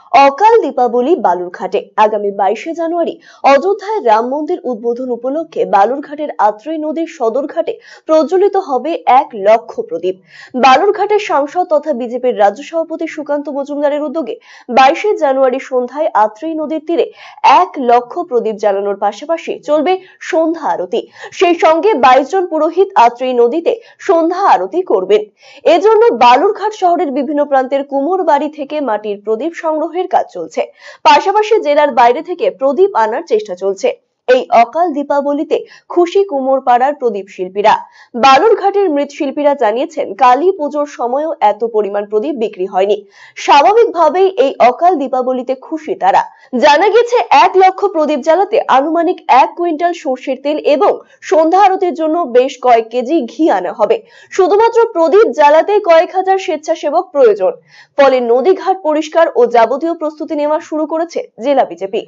অকাল দীপাবলি বালুরঘাটে আগামী 22শে জানুয়ারি অযোধ্যায় রাম মন্দির উদ্বোধন উপলক্ষে বালুরঘাটের আত্রেয় নদীর সদরঘাটে প্রজ্বলিত হবে 1 লক্ষ প্রদীপ। বালুরঘাটের সাংসদ তথা বিজেপির রাজ্য সভাপতি সুকান্ত মজুমদারের উদ্যোগে 22শে জানুয়ারি সন্ধ্যায় আত্রেয় নদীর তীরে 1 লক্ষ প্রদীপ জ্বালানোর পাশাপাশি চলবে সন্ধ্যা আরতি। সেই সঙ্গে 22 জন পুরোহিত আত্রেয় নদীতে সন্ধ্যা আরতি করবেন। এজন্য বালুরঘাট শহরের বিভিন্ন প্রান্তের কুমোর বাড়ি থেকে মাটির প্রদীপ সংগ্রহের কাজ চলছে। পাশাপাশি জেলার বাইরে থেকে প্রদীপ আনার চেষ্টা চলছে। এই অকাল দীপাবলিতে খুশি কুমোরপাড়ার প্রদীপ শিল্পীরা। বালুরঘাটের মৃৎশিল্পীরা জানিয়েছেন, কালী পুজোর সময়ও এত পরিমাণ প্রদীপ বিক্রি হয়নি। স্বাভাবিকভাবেই এই অকাল দীপাবলিতে খুশি তারা। জানা গেছে 1 লক্ষ প্রদীপ জ্বালাতে আনুমানিক 1 কুইন্টাল সরষের তেল এবং সন্ধ্যা আরতির জন্য বেশ কয়েক কেজি ঘি আনা হবে। শুধুমাত্র প্রদীপ জ্বালাতে কয়েক হাজার স্বেচ্ছাসেবক প্রয়োজন। ফলে নদীঘাট পরিষ্কার ও যাবতীয় প্রস্তুতি নেওয়া শুরু করেছে জেলা বিজেপি।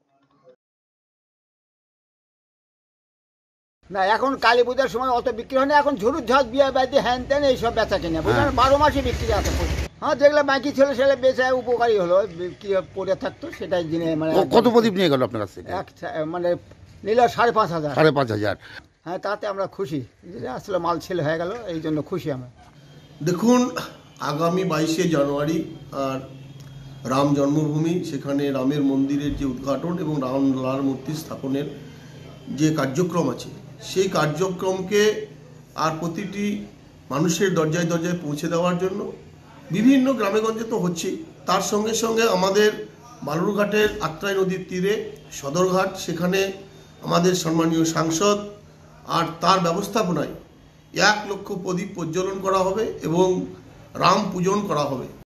না, এখন কালী পূজার সময় অত বিক্রি হয় না। এখন ঝুরুর ঝাঁজ বিয়ে বাড়িতে হ্যান ত্যান এইসব বেচা কিনে বুঝলেন, 12 মাসই বিক্রি আছে। হ্যাঁ, যেগুলো বাকি ছিল সেগুলো বেচে উপকারী হলো, কি পড়ে থাকতো সেটাই জিনে। মানে কত প্রদীপ নিয়ে গেল আপনার কাছে? মানে নিল 5,500। 5,500। হ্যাঁ, তাতে আমরা খুশি। আসলে মাল ছেলে হয়ে গেল, এই জন্য খুশি আমরা। দেখুন, আগামী 22শে জানুয়ারি আর রাম জন্মভূমি, সেখানে রামের মন্দিরের যে উদ্ঘাটন এবং রামলার মূর্তি স্থাপনের যে কার্যক্রম আছে, সেই কার্যক্রমকে আর প্রতিটি মানুষের দরজায় দরজায় পৌঁছে দেওয়ার জন্য বিভিন্ন গ্রামেগঞ্জে তো হচ্ছেই, তার সঙ্গে সঙ্গে আমাদের বালুরঘাটের আত্রাই নদীর তীরে সদরঘাট, সেখানে আমাদের সম্মানীয় সাংসদ আর তার ব্যবস্থাপনায় 1 লক্ষ প্রদীপ প্রজ্বলন করা হবে এবং রাম পূজন করা হবে।